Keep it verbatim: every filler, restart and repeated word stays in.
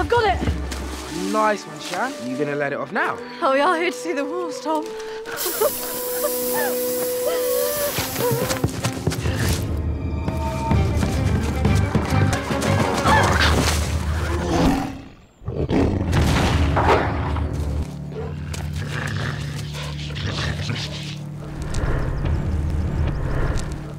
I've got it. Nice one, Shan. You gonna let it off now? Oh, we are here to see the wolves, Tom.